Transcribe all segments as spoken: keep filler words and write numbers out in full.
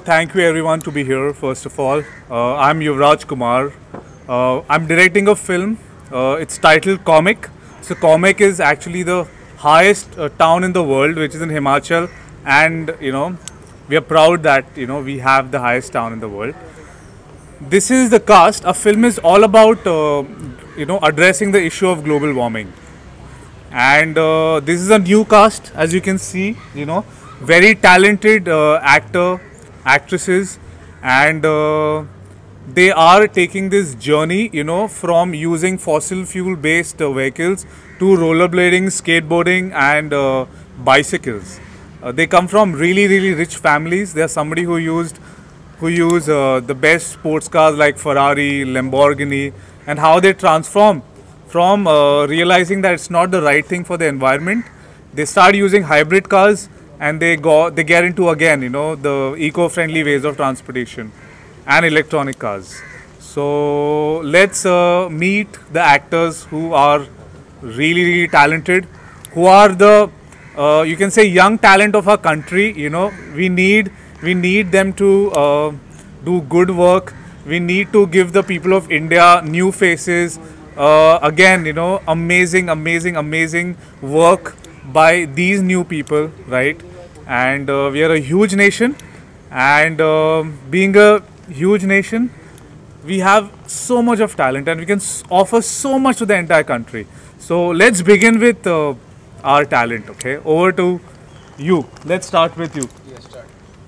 thank you everyone to be here. First of all, uh, I'm Yuvraj Kumar. Uh, I'm directing a film. Uh, it's titled Comic. So Comic is actually the highest uh, town in the world, which is in Himachal, and you know we are proud that you know we have the highest town in the world. This is the cast. A film is all about uh, you know addressing the issue of global warming, and uh, this is a new cast, as you can see. You know, very talented uh, actor, actresses, and uh, they are taking this journey. You know, from using fossil fuel based uh, vehicles to rollerblading, skateboarding, and uh, bicycles. Uh, they come from really, really rich families. They are somebody who used who use uh, the best sports cars like Ferrari, Lamborghini, and how they transform from uh, realizing that it's not the right thing for the environment. They start using hybrid cars, and they go they get into again you know the eco-friendly ways of transportation and electronic cars. So let's uh, meet the actors who are really, really talented, who are the uh, you can say young talent of our country. You know, we need we need them to uh, do good work. We need to give the people of India new faces. Uh, again, you know, amazing, amazing, amazing work by these new people, right? And uh, we are a huge nation, and uh, being a huge nation, we have so much of talent, and we can s- offer so much to the entire country. So let's begin with uh, our talent. Okay, over to you. Let's start with you. Yes, start.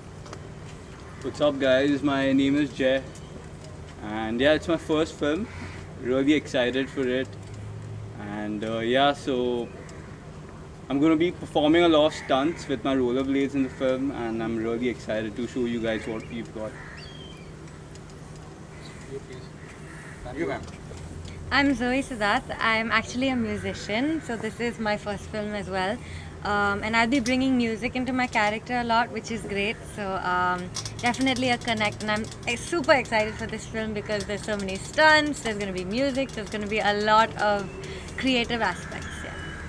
What's up, guys? My name is Jay, and yeah, it's my first film. Really excited for it, and uh, yeah, so I'm gonna be performing a lot of stunts with my rollerblades in the film, and I'm really excited to show you guys what we've got. You, please. You, ma'am. I'm Zoe Siddharth. I'm actually a musician, so this is my first film as well. Um, and I'll be bringing music into my character a lot, which is great. So um, definitely a connect, and I'm eh, super excited for this film because there's so many stunts, there's going to be music, there's going to be a lot of creative aspects. Yeah.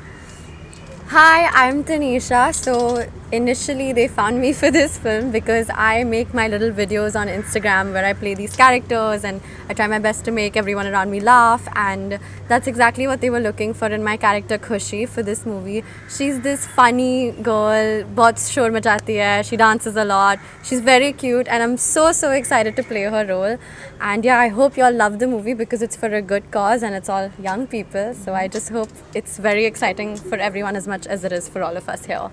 Hi, I'm Tanisha. So initially they found me for this film because I make my little videos on Instagram where I play these characters and I try my best to make everyone around me laugh, and that's exactly what they were looking for in my character Khushi for this movie. She's this funny girl, bahut shor machati hai, she dances a lot, she's very cute, and I'm so so excited to play her role. And yeah, I hope you all love the movie because it's for a good cause and it's all young people, so I just hope it's very exciting for everyone as much as it is for all of us here.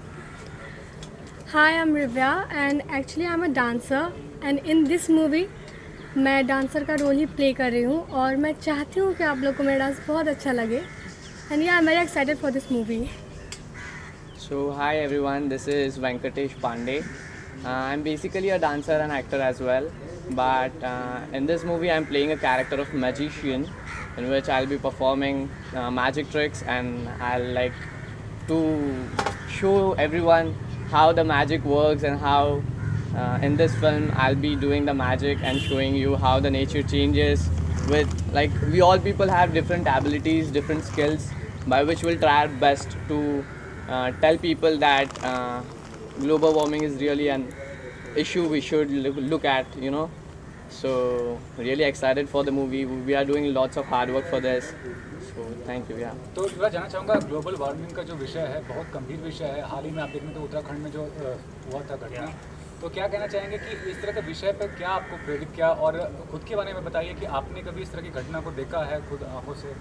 Hi, I'm Rivya, and actually I'm a dancer, and in this movie मैं dancer का role ही play कर रही हूँ, और मैं चाहती हूँ कि आप लोग को मेरा डांस बहुत अच्छा लगे, and yeah, I'm very excited for this movie. So hi everyone, this is Venkatesh Pandey. Uh, I'm basically a dancer and actor as well, but uh, in this movie I'm playing a character of magician, in which I'll be performing uh, magic tricks, and I'll like to show everyone how the magic works, and how uh, in this film I'll be doing the magic and showing you how the nature changes with, like, we all people have different abilities, different skills, by which we'll try our best to uh, tell people that uh, global warming is really an issue we should look, look at, you know. So really excited for the movie. We are doing lots of hard work for this. So thank you. Yeah. तो मैं जानना चाहूँगा, global warming का जो विषय है बहुत गंभीर विषय है. हाल ही में आप देखने तो उत्तराखंड में जो हुआ था घटना, तो क्या कहना चाहेंगे कि इस तरह के विषय पर क्या आपको प्रेरित किया, और खुद के बारे में बताइए कि आपने कभी इस तरह की घटना को देखा है खुद आंखों से?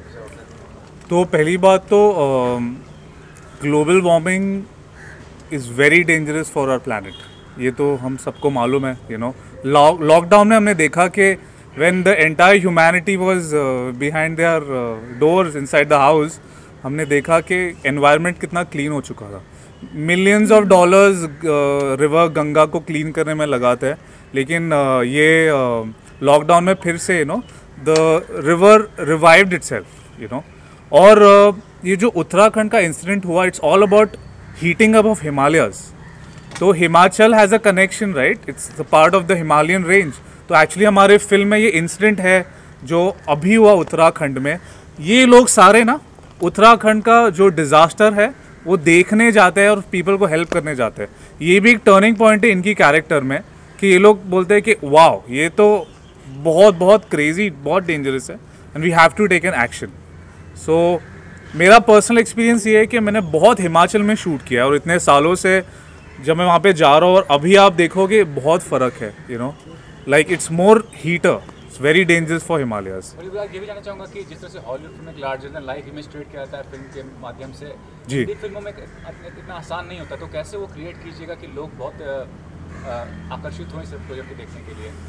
तो पहली बात तो global warming is very dangerous for our planet. ये तो हम सबको मालूम है. यू नो, लॉकडाउन में हमने देखा कि when the entire humanity was uh, behind their uh, doors inside the house, हमने देखा कि environment कितना clean हो चुका था. Millions of dollars uh, river Ganga को clean करने में लगाते हैं, लेकिन uh, ये लॉकडाउन uh, में फिर से you know the river revived itself, you know. और uh, ये जो उत्तराखंड का इंसिडेंट हुआ, it's all about heating up of Himalayas. तो Himachal has a connection, right? It's the part of the Himalayan range. तो एक्चुअली हमारे फिल्म में ये इंसिडेंट है जो अभी हुआ उत्तराखंड में. ये लोग सारे ना उत्तराखंड का जो डिज़ास्टर है वो देखने जाते हैं और पीपल को हेल्प करने जाते हैं. ये भी एक टर्निंग पॉइंट है इनकी कैरेक्टर में कि ये लोग बोलते हैं कि वाओ ये तो बहुत बहुत क्रेजी, बहुत डेंजरस है and we have to take an action. So मेरा पर्सनल एक्सपीरियंस ये है कि मैंने बहुत हिमाचल में शूट किया और इतने सालों से जब मैं वहाँ पे जा रहा हूँ और अभी आप देखोगे बहुत फ़र्क है. You know like it's more heater, it's very dangerous for Himalayas. और ये भी जानना चाहूँगा कि जिस तरह से हॉलीवुड फिल्म एक larger than life image create किया जाता है फिल्म के माध्यम से, जी. हिंदी फिल्मों में इतना आसान नहीं होता, तो कैसे वो क्रिएट कीजिएगा कि लोग बहुत अ, आकर्षित हों इस प्रोजेक्ट को देखने के लिए?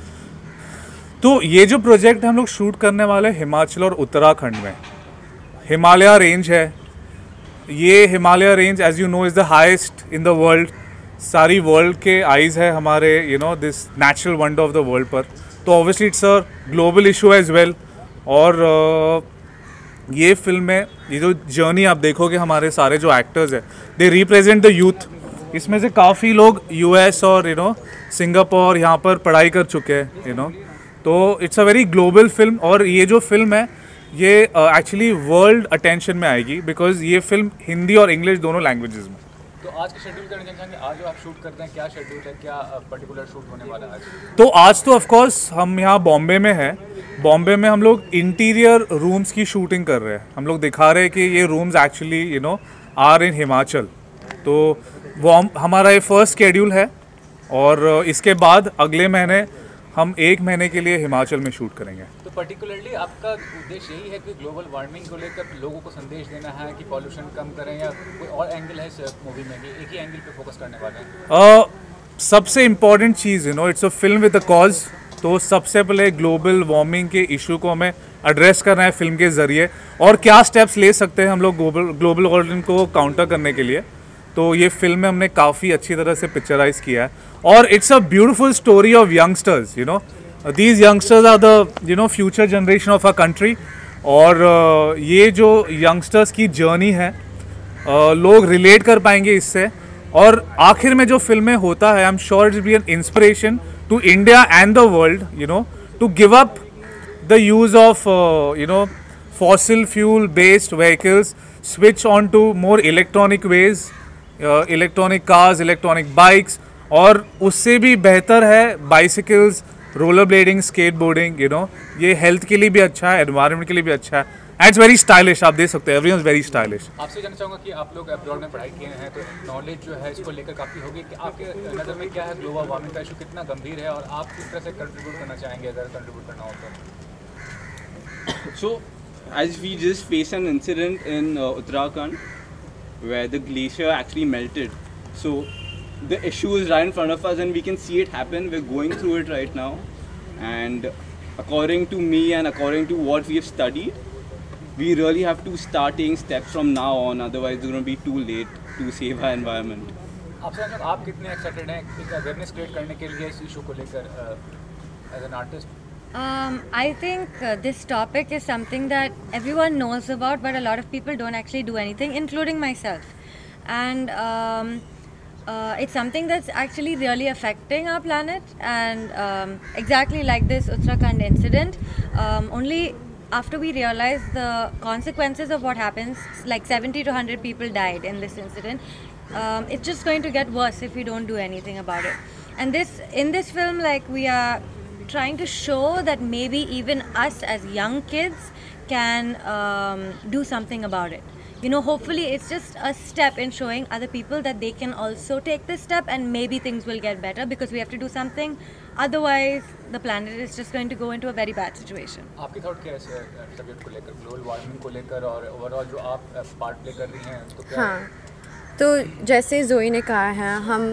तो ये जो प्रोजेक्ट हम लोग शूट करने वाले हैं हिमाचल और उत्तराखंड में, हिमालय रेंज है. ये Himalaya range as you know is the highest in the world. सारी वर्ल्ड के आइज़ है हमारे you know this natural wonder of the world पर. तो obviously it's a global issue as well. और uh, ये फिल्म में ये जो जर्नी आप देखोगे हमारे सारे जो एक्टर्स हैं दे रिप्रेजेंट द यूथ. इसमें से काफ़ी लोग यूएस और यू नो सिंगापुर यहाँ पर पढ़ाई कर चुके हैं. यू नो तो it's a very global film. और ये जो फिल्म है ये एक्चुअली वर्ल्ड अटेंशन में आएगी बिकॉज ये फिल्म हिंदी और इंग्लिश दोनों लैंग्वेजेस में. तो आज के शेड्यूल करने चाहेंगे, आज जो आप शूट करते हैं क्या शेड्यूल है, क्या पर्टिकुलर शूट होने वाला है आज? तो आज तो ऑफ कोर्स हम यहाँ बॉम्बे में हैं. बॉम्बे में हम लोग इंटीरियर रूम्स की शूटिंग कर रहे हैं. हम लोग दिखा रहे हैं कि ये rooms actually you know are in Himachal. तो वो हम, हमारा ये फर्स्ट शेड्यूल है और इसके बाद अगले महीने हम एक महीने के लिए हिमाचल में शूट करेंगे. तो पर्टिकुलरली आपका उद्देश्य यही है कि ग्लोबल वार्मिंग को लेकर लोगों को संदेश देना है कि पॉल्यूशन कम करें, या कोई और एंगल है इस मूवी में कि एक ही एंगल पे फोकस करने वाले हैं? uh, सबसे इम्पॉर्टेंट चीज़ you know it's a film with a cause. तो सबसे पहले ग्लोबल वार्मिंग के इशू को हमें एड्रेस करना है फिल्म के ज़रिए और क्या स्टेप्स ले सकते हैं हम लोग ग्लोबल ग्लोबल वार्मिंग को काउंटर करने के लिए. तो ये फिल्म में हमने काफ़ी अच्छी तरह से पिक्चराइज किया है और it's a beautiful story of youngsters. You know these youngsters are the you know future generation of a country. और uh, ये जो यंगस्टर्स की जर्नी है uh, लोग रिलेट कर पाएंगे इससे. और आखिर में जो फिल्म में होता है I am sure it be an inspiration to India and the world you know to give up the use of you know fossil fuel based vehicles, switch on to more electronic ways, electronic cars, electronic bikes. और उससे भी बेहतर है bicycles, rollerblading, skateboarding. You know ये health के लिए भी अच्छा है, एनवायरनमेंट के लिए भी अच्छा है एंड इट्स वेरी स्टाइलिश. आप देख सकते हैं एवरीवन इज वेरी स्टाइलिश. आपसे जानना चाहूँगा कि आप लोग अब्रॉड में पढ़ाई किए हैं तो नॉलेज जो है इसको लेकर काफ़ी होगी कि आपके नज़र में क्या है ग्लोबल वार्मिंग का इशू कितना गंभीर है और आप किस तरह से कंट्रीब्यूट करना चाहेंगे अगर कंट्रीब्यूट करना हो तो? So, as we just faced an incident in uh, Uttarakhand where the glacier actually melted. So, the issue is right in front of us and we can see it happen. We're going through it right now. And according to me and according to what we have studied, we really have to start taking steps from now on. Otherwise, it's going to be too late to save our environment. आपसे जानना चाहूँगा आप कितने excited हैं एक awareness create करने के लिए इस इशू को लेकर as an artist? Um, I think uh, this topic is something that everyone knows about, but a lot of people don't actually do anything, including myself. And um, uh, it's something that's actually really affecting our planet. And um, exactly like this Uttarakhand incident, um, only after we realized the consequences of what happens, like seventy to one hundred people died in this incident. Um, it's just going to get worse if we don't do anything about it. And this, in this film, like we are trying to show that maybe even us as young kids can um, do something about it. You know, hopefully it's just a step in showing other people that they can also take this step and maybe things will get better because we have to do something. Otherwise, the planet is just going to go into a very bad situation. आपकी thought क्या है इस subject को लेकर, global warming को लेकर और overall जो आप पार्ट प्ले कर रही हैं तो क्या? हाँ, तो जैसे जोई ने कहा है, हम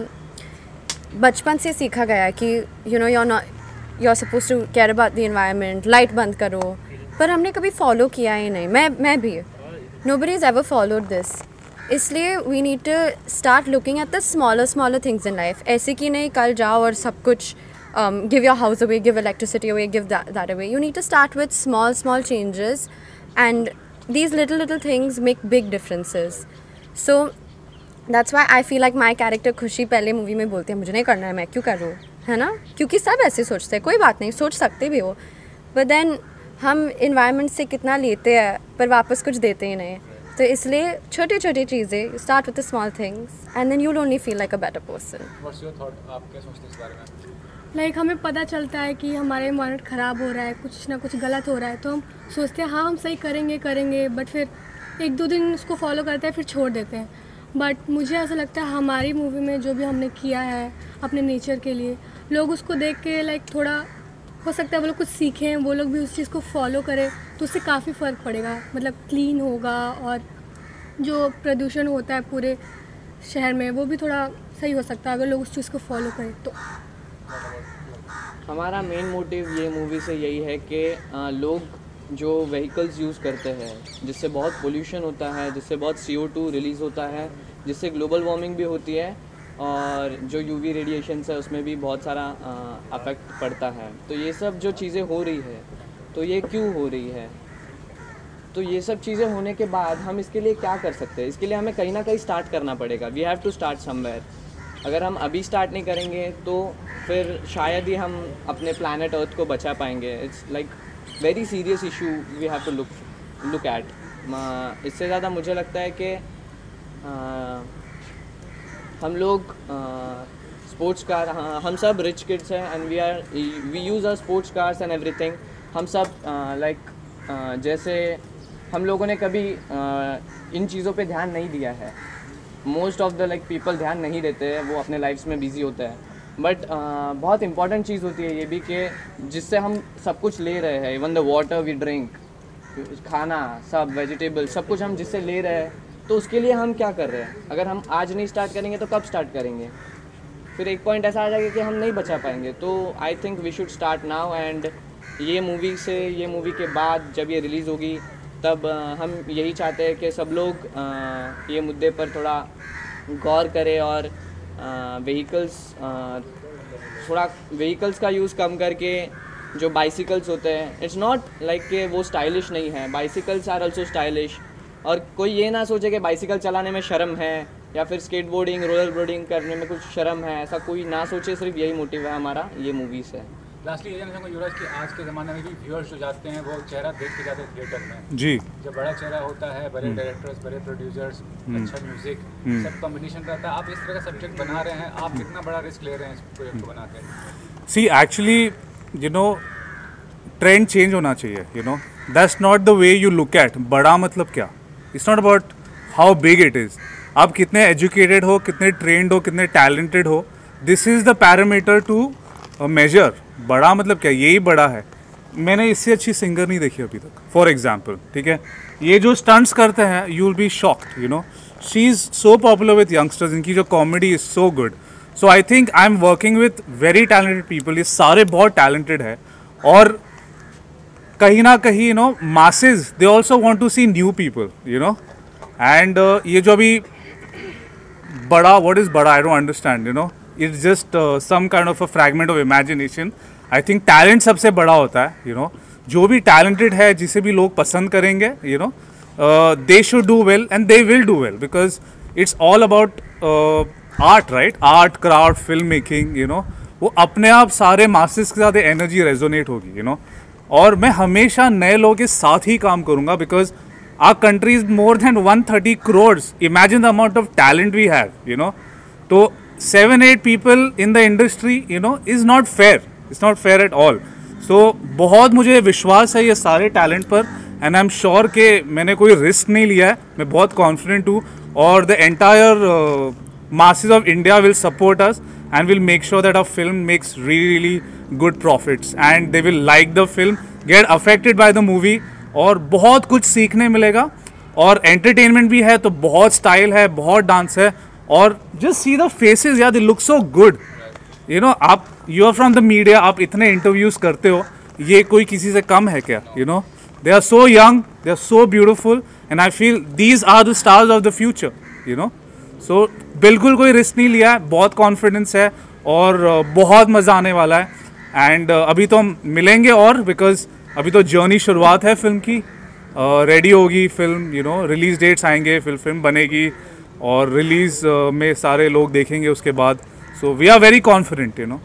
बचपन से सीखा गया कि you know you are not you are suppose to care about the environment, light बंद करो, पर हमने कभी फॉलो किया ही नहीं. मैं मैं भी nobody is ever followed this. इसलिए we need to start looking at the smaller smaller things in life. ऐसे कि नहीं कल जाओ और सब कुछ give your house away, give electricity away, give that away. You need to start with small small changes and these little little things make big differences. So that's why I feel like my character Khushi पहले movie में बोलते हैं मुझे नहीं करना है, मैं क्यों कर रहा हूँ, है ना, क्योंकि सब ऐसे सोचते हैं. कोई बात नहीं, सोच सकते भी हो, बट देन हम इन्वायरमेंट से कितना लेते हैं पर वापस कुछ देते ही नहीं. तो इसलिए छोटी छोटी चीज़ें, start with the small things and then you will only feel like a better person. What's your thought, आप क्या सोचते हैं इस बारे में? लाइक हमें पता चलता है कि हमारा इन्वायरमेंट ख़राब हो रहा है, कुछ ना कुछ गलत हो रहा है, तो हम सोचते हैं हाँ हम सही करेंगे करेंगे बट फिर एक दो दिन उसको फॉलो करते हैं फिर छोड़ देते हैं। बट मुझे ऐसा लगता है हमारी मूवी में जो भी हमने किया है अपने नेचर के लिए, लोग उसको देख के लाइक थोड़ा हो सकता है वो लोग कुछ सीखें, वो लोग भी उस चीज़ को फॉलो करें तो उससे काफ़ी फ़र्क पड़ेगा। मतलब क्लीन होगा और जो प्रदूषण होता है पूरे शहर में वो भी थोड़ा सही हो सकता है अगर लोग उस चीज़ को फॉलो करें तो। हमारा मेन मोटिव ये मूवी से यही है कि आ, लोग जो व्हीकल्स यूज़ करते हैं जिससे बहुत पोल्यूशन होता है, जिससे बहुत सी ओ टू रिलीज़ होता है, जिससे ग्लोबल वार्मिंग भी होती है और जो यूवी रेडिएशंस है उसमें भी बहुत सारा अफेक्ट पड़ता है। तो ये सब जो चीज़ें हो रही है तो ये क्यों हो रही है, तो ये सब चीज़ें होने के बाद हम इसके लिए क्या कर सकते हैं, इसके लिए हमें कहीं ना कहीं स्टार्ट करना पड़ेगा। We have to start somewhere. अगर हम अभी स्टार्ट नहीं करेंगे तो फिर शायद ही हम अपने प्लैनेट अर्थ को बचा पाएंगे। It's like very serious issue we have to look look at. इससे ज़्यादा मुझे लगता है कि हम लोग स्पोर्ट्स कार, हम सब रिच किड्स हैं and we are we use our sports cars and everything. हम सब लाइक uh, like, uh, जैसे हम लोगों ने कभी uh, इन चीज़ों पे ध्यान नहीं दिया है। Most of the like people ध्यान नहीं देते हैं, वो अपने लाइफ्स में बिजी होते हैं। बट uh, बहुत इंपॉर्टेंट चीज़ होती है ये भी कि जिससे हम सब कुछ ले रहे हैं, even the water we drink, खाना सब वेजिटेबल सब कुछ हम जिससे ले रहे हैं, तो उसके लिए हम क्या कर रहे हैं। अगर हम आज नहीं स्टार्ट करेंगे तो कब स्टार्ट करेंगे, फिर एक पॉइंट ऐसा आ जाएगा कि हम नहीं बचा पाएंगे। तो I think we should start now and ये मूवी से ये मूवी के बाद जब ये रिलीज़ होगी तब uh, हम यही चाहते हैं कि सब लोग uh, ये मुद्दे पर थोड़ा गौर करें और व्हीकल्स uh, uh, थोड़ा व्हीकल्स का यूज़ कम करके जो बाइसिकल्स होते हैं, इट्स नॉट लाइक कि वो स्टाइलिश नहीं है, बाइसिकल्स आर ऑल्सो स्टाइलिश। और कोई ये ना सोचे कि बाइसिकल चलाने में शर्म है या फिर स्केट बोर्डिंग रोलर बोर्डिंग करने में कुछ शर्म है, ऐसा कोई ना सोचे। सिर्फ यही मोटिव है हमारा ये मूवी से। लास्टली ये जानना चाहूँगा युवराज कि आज के ज़माने में भी व्यूअर्स जो जाते हैं वो चेहरा देख के जाते हैं थिएटर में। जी। जब बड़ा चेहरा होता है, बड़े डायरेक्टर्स, बड़े प्रोड्यूसर्स, अच्छा म्यूजिक, सब कॉम्बिनेशन रहता है। आप इस तरह का सब्जेक्ट बना रहे हैं, आप कितना बड़ा रिस्क ले रहे हैं इस प्रोजेक्ट को बनाते हैं? See actually you know trend change होना चाहिए। You know that's not the way you look at बड़ा मतलब क्या। It's not about how big it is, आप कितने एजुकेटेड हो, कितने ट्रेंड हो, कितने टैलेंटेड हो। This is the parameter to measure. बड़ा मतलब क्या, यही बड़ा है। मैंने इससे अच्छी सिंगर नहीं देखी अभी तक फॉर एग्जाम्पल, ठीक है। ये जो स्टंट्स करते हैं you will be shocked, you know she is so popular with youngsters, इनकी जो comedy is so good. So I think I am working with very talented people. ये सारे बहुत टैलेंटेड है और कहीं ना कहीं you know masses they also want to see new people, you know. And ये जो अभी बड़ा, व्हाट इज़ बड़ा, I don't understand, you know it's just some kind of a fragment of imagination. I think talent सबसे बड़ा होता है, you you know know? जो भी टैलेंटेड है, जिसे भी लोग पसंद करेंगे, you know they should do well and they will do well because it's all about art, right. Art, craft, film making, you know वो अपने आप सारे मासेस के साथ एनर्जी रेजोनेट होगी, यू you नो know? और मैं हमेशा नए लोगों के साथ ही काम करूँगा because our country is more than one thirty crores. Imagine the amount of talent we have, you know. तो seven eight people in the industry, you know is not fair, it's not fair at all. So बहुत मुझे विश्वास है ये सारे talent पर and I am sure कि मैंने कोई रिस्क नहीं लिया है। मैं बहुत कॉन्फिडेंट हूँ और the entire masses of India will support us and will make sure that our film makes really really good profits and they will like the film, get affected by the movie और बहुत कुछ सीखने मिलेगा। और entertainment भी है तो बहुत स्टाइल है, बहुत डांस है और जस्ट सी द फेसेस यार, they look so good, you know. आप you are from the media, आप इतने इंटरव्यूज़ करते हो, ये कोई किसी से कम है क्या, you know. They are so young, they are so beautiful and I feel these are the stars of the future, you know. So बिल्कुल कोई रिस्क नहीं लिया है, बहुत कॉन्फिडेंस है और बहुत मज़ा आने वाला है। एंड uh, अभी तो हम मिलेंगे और बिकॉज अभी तो जर्नी शुरुआत है फिल्म की। रेडी uh, होगी फिल्म, यू नो रिलीज़ डेट्स आएंगे, फिर फिल्म बनेगी और रिलीज़ uh, में सारे लोग देखेंगे उसके बाद। So we are very confident, you know.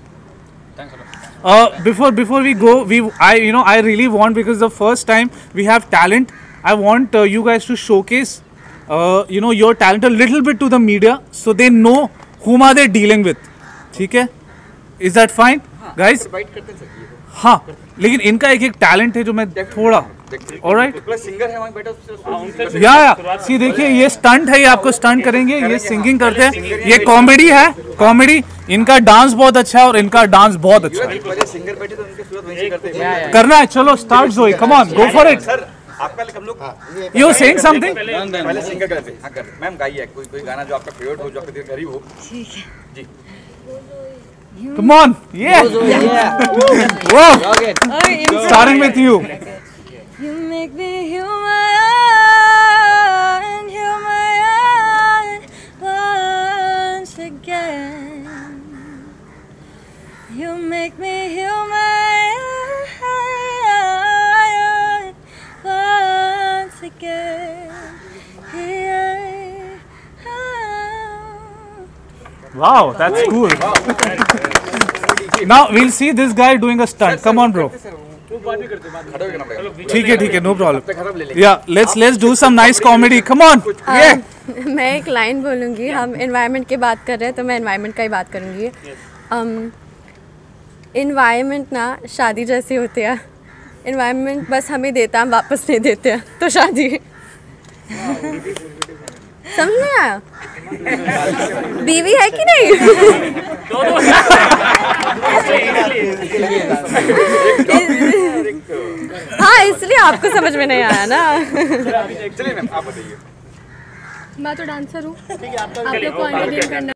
Before before we go, we I you know I really want, because the first time we have talent, I want uh, you guys to showcase uh, you know your talent a little bit to the media so they know whom are they dealing with. ठीक है? Is that fine? Guys हाँ, लेकिन इनका एक एक talent है जो मैं थोड़ा ऑलराइट सिंगर है वहाँ बैठा या या सी देखिए ये स्टंट है, ये आपको स्टंट करेंगे, ये सिंगिंग करते हैं, ये कॉमेडी है, कॉमेडी। इनका डांस बहुत अच्छा है और इनका डांस बहुत अच्छा है। सिंगर बैठे तो उनके सूरत वहीं करते हैं। करना है, चलो start Joey, come on go for it. आपका हम लोग यू सेइंग समथिंग? पहले सिंगर करते हैं। हाँ कर मैम गाइए कोई कोई गाना जो आपका फेवरेट हो, जो आपके दिल करीब हो। ठीक है। जी Come on, yeah. Whoa. Starting with you. You make me human, human once again. You make me human once again. Wow, that's cool. Now we'll see this guy doing a stunt. Come on, bro. ठीक है ठीक है, no problem. Yeah, let's let's do some nice comedy. Come on. Yeah. मैं एक line बोलूँगी, हम environment की बात कर रहे हैं तो मैं environment का ही बात करूँगी। um, environment ना शादी जैसी होती है। environment बस हमें देता है, हम वापस नहीं देते हैं, तो शादी समझ में आया? बीवी है कि नहीं? हाँ, इसलिए आपको समझ में नहीं आया ना। चलिए मैम आप बताइए। मैं तो डांसर हूँ, आप लोग को एंटरटेन करना